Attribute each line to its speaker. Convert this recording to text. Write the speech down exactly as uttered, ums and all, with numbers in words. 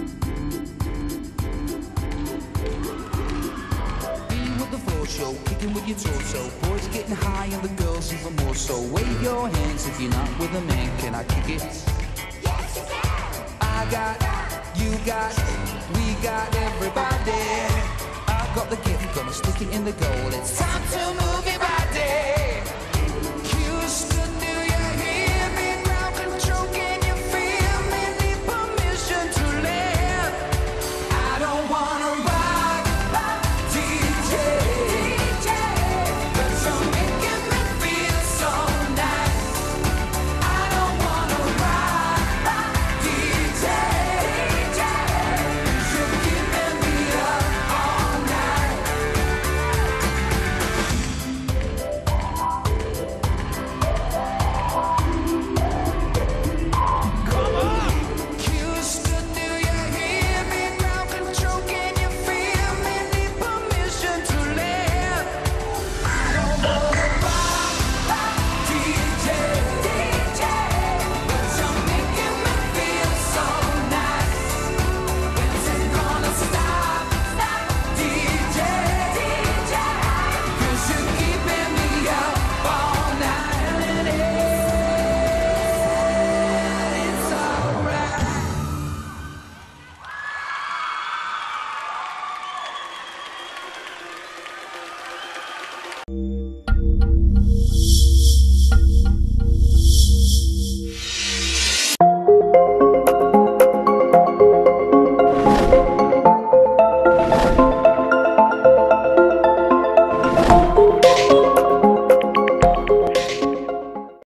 Speaker 1: Show, kicking with your torso. Boys are getting high and the girls even more so. Wave your hands if you're not with a man. Can I kick it?
Speaker 2: Yes, you can.
Speaker 1: I got, you got, we got everybody. I got the gift, gonna stick it in the goal. It's time to move your body.